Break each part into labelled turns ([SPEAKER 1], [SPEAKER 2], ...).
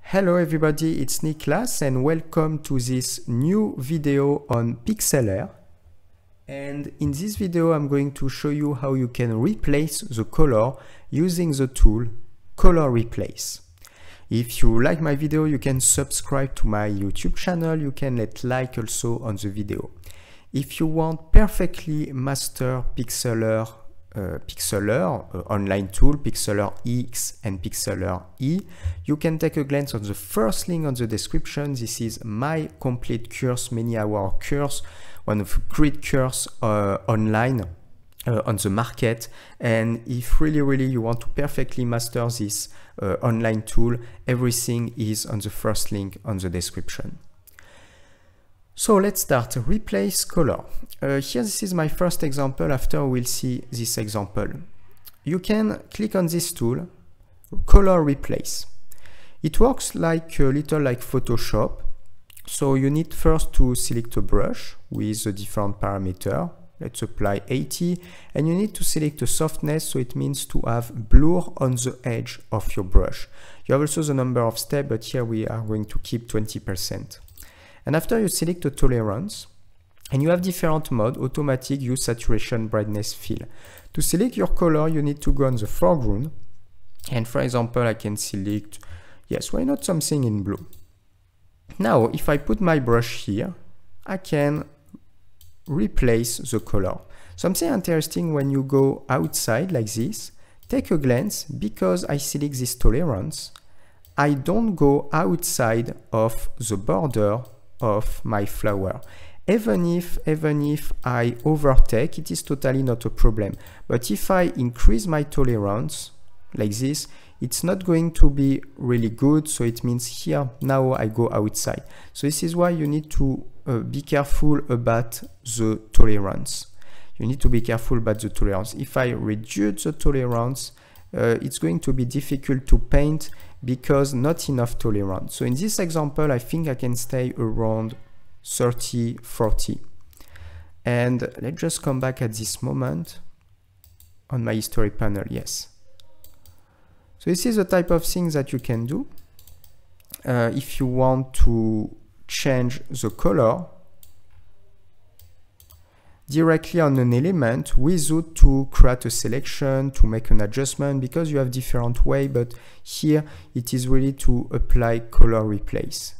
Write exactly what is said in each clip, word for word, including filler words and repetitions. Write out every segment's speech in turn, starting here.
[SPEAKER 1] Hello everybody, it's Niklas and welcome to this new video on Pixlr. And in this video I'm going to show you how you can replace the color using the tool Color Replace. If you like my video, you can subscribe to my YouTube channel, you can let like also on the video. If you want perfectly master Pixlr Uh, Pixlr uh, online tool, Pixlr X and Pixlr E, you can take a glance on the first link on the description. This is my complete course, many hour course, one of the great course uh, online uh, on the market. And if really really you want to perfectly master this uh, online tool, everything is on the first link on the description. So let's start. Replace color. Uh, here, this is my first example. After we'll see this example. You can click on this tool, Color Replace. It works like a little like Photoshop. So you need first to select a brush with a different parameter. Let's apply eighty, and you need to select a softness, so it means to have blur on the edge of your brush. You have also the number of steps, but here we are going to keep twenty percent. And after you select a tolerance, and you have different mode, automatic, hue, saturation, brightness, fill. To select your color, you need to go on the foreground. And for example, I can select, yes, why not something in blue? Now, if I put my brush here, I can replace the color. Something interesting when you go outside like this, take a glance, because I select this tolerance, I don't go outside of the border of my flower. Even if, even if I overtake, it is totally not a problem. But if I increase my tolerance like this, it's not going to be really good. So it means here, now I go outside. So this is why you need to uh, be careful about the tolerance. You need to be careful about the tolerance. If I reduce the tolerance, uh, it's going to be difficult to paint because not enough tolerance. So in this example, I think I can stay around thirty, forty. And let's just come back at this moment on my history panel. Yes. So this is the type of things that you can do. Uh, if you want to change the color directly on an element without to create a selection, to make an adjustment, because you have different way, but here it is really to apply color replace.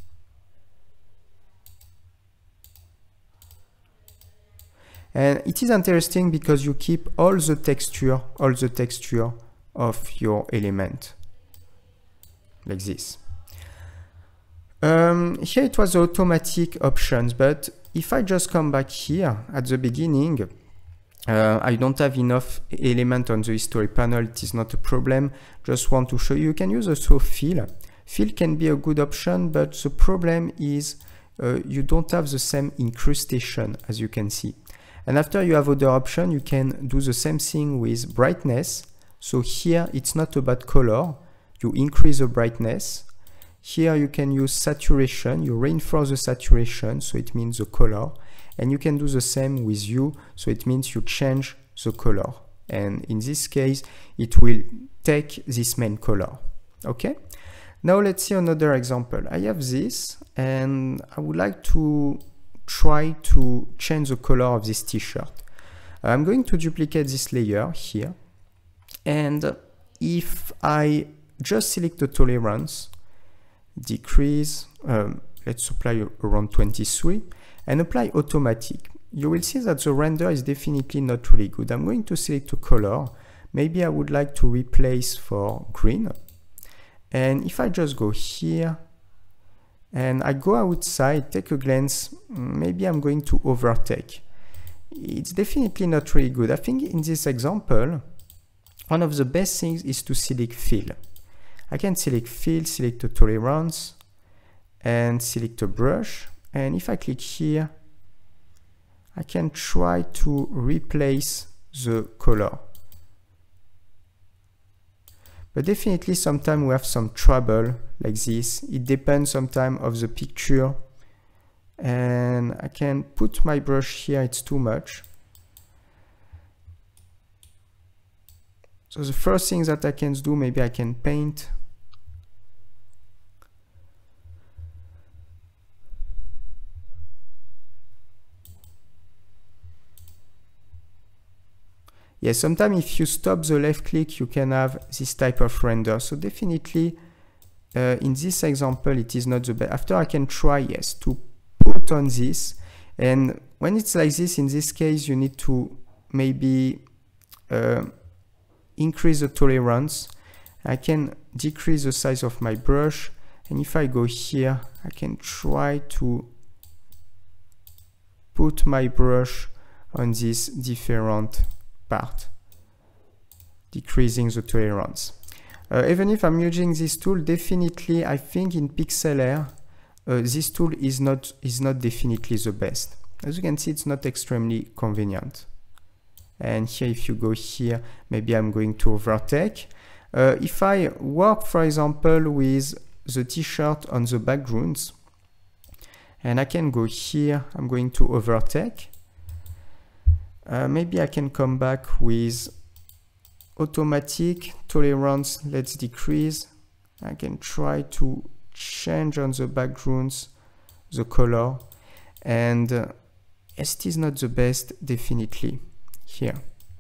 [SPEAKER 1] And it is interesting because you keep all the texture, all the texture of your element, like this. Um, here it was the automatic options, but if I just come back here at the beginning, uh, I don't have enough element on the history panel. It is not a problem. Just want to show you, you can use also fill. Fill can be a good option, but the problem is uh, you don't have the same incrustation as you can see. And after you have other option, you can do the same thing with brightness. So here it's not about color. You increase the brightness. Here you can use saturation, you reinforce the saturation, so it means the color. And you can do the same with hue, so it means you change the color. And in this case, it will take this main color. Okay? Now let's see another example. I have this, and I would like to try to change the color of this t-shirt. I'm going to duplicate this layer here. And if I just select the tolerance, decrease, um, let's apply around twenty-three and apply automatic, you will see that the render is definitely not really good. I'm going to select a color. Maybe I would like to replace for green. And if I just go here and I go outside, take a glance, maybe I'm going to overtake. It's definitely not really good. I think in this example, one of the best things is to select fill. I can select fill, select a tolerance, and select a brush. And if I click here, I can try to replace the color. But definitely sometimes we have some trouble like this. It depends sometimes of the picture. And I can put my brush here, it's too much. So the first thing that I can do, maybe I can paint yes, sometimes if you stop the left click, you can have this type of render. So definitely uh, in this example, it is not the best. After I can try, yes, to put on this. And when it's like this, in this case, you need to maybe uh, increase the tolerance. I can decrease the size of my brush. And if I go here, I can try to put my brush on this different part, decreasing the tolerance. Uh, even if I'm using this tool, definitely I think in Pixlr, uh, this tool is not, is not definitely the best. As you can see, it's not extremely convenient. And here, if you go here, maybe I'm going to overtake. Uh, if I work, for example, with the t-shirt on the backgrounds, and I can go here, I'm going to overtake. Uh, maybe I can come back with automatic tolerance, let's decrease. I can try to change on the backgrounds the color, and uh, yes, it is not the best, definitely here.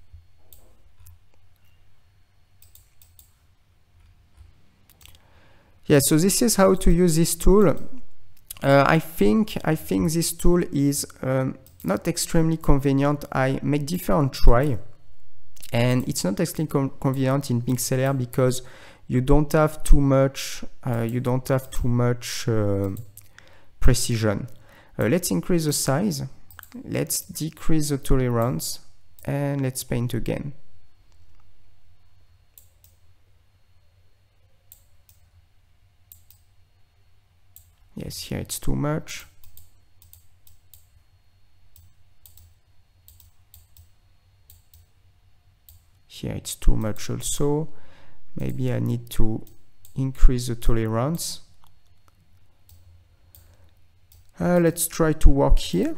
[SPEAKER 1] Yeah, so this is how to use this tool. Uh, I think I think this tool is um, not extremely convenient. I make different try, and it's not extremely con convenient in Pixlr because you don't have too much. Uh, you don't have too much uh, precision. Uh, let's increase the size. Let's decrease the tolerance, and let's paint again. Yes, here it's too much. Here it's too much also. Maybe I need to increase the tolerance. Uh, let's try to work here.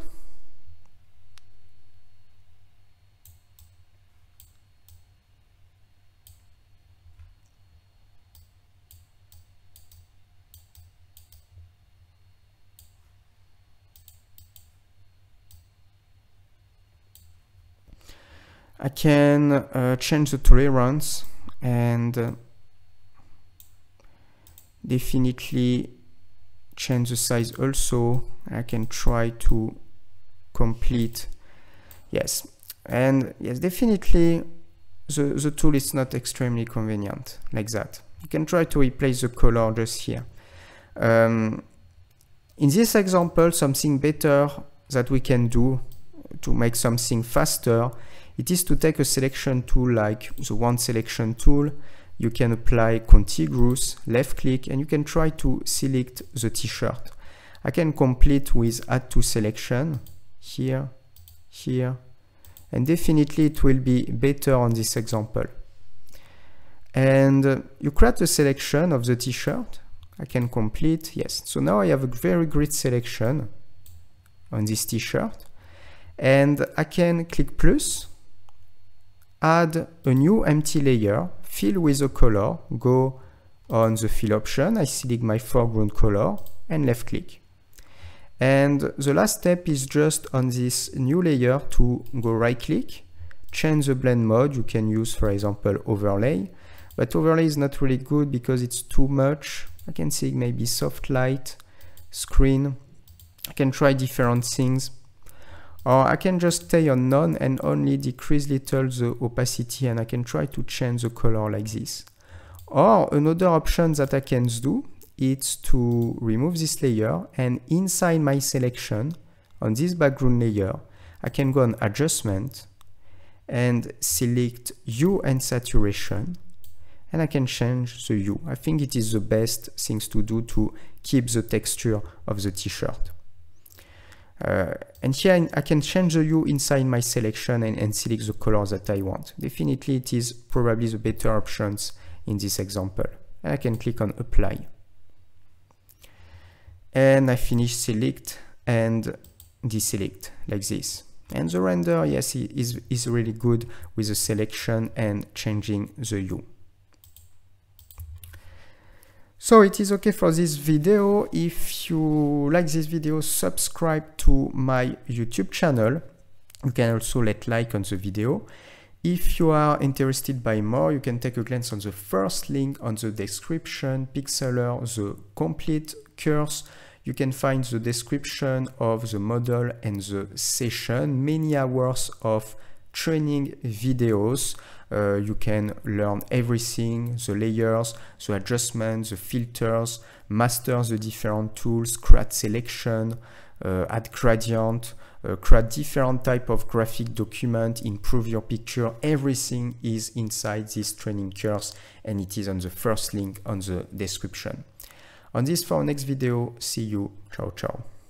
[SPEAKER 1] I can uh, change the tolerance and uh, definitely change the size also. I can try to complete, yes, and yes, definitely the, the tool is not extremely convenient like that. You can try to replace the color just here. Um, in this example, something better that we can do to make something faster, it is to take a selection tool like the one selection tool. You can apply contiguous, left click, and you can try to select the t-shirt. I can complete with add to selection here, here, and definitely it will be better on this example. And uh, you create a selection of the t-shirt. I can complete, yes. So now I have a very great selection on this t-shirt, and I can click plus, add a new empty layer, fill with a color, go on the fill option, I select my foreground color and left click. And the last step is just on this new layer to go right click, change the blend mode. You can use, for example, overlay, but overlay is not really good because it's too much. I can see maybe soft light, screen. I can try different things. Or I can just stay on none and only decrease little the opacity, and I can try to change the color like this. Or another option that I can do is to remove this layer, and inside my selection on this background layer, I can go on adjustment and select hue and saturation, and I can change the hue. I think it is the best things to do to keep the texture of the t-shirt. Uh, and here I can change the hue inside my selection and, and select the color that I want. Definitely it is probably the better options in this example. And I can click on apply. And I finish select and deselect like this. And the render, yes, is, is really good with the selection and changing the hue. So it is okay for this video. If you like this video, subscribe to my YouTube channel. You can also let like on the video. If you are interested by more, you can take a glance on the first link on the description, Pixlr, the complete course. You can find the description of the model and the session, many hours of training videos. Uh, you can learn everything, the layers, the adjustments, the filters, master the different tools, create selection, uh, add gradient, uh, create different type of graphic document, improve your picture. Everything is inside this training course, and it is on the first link on the description. On this for our next video, see you. Ciao, ciao.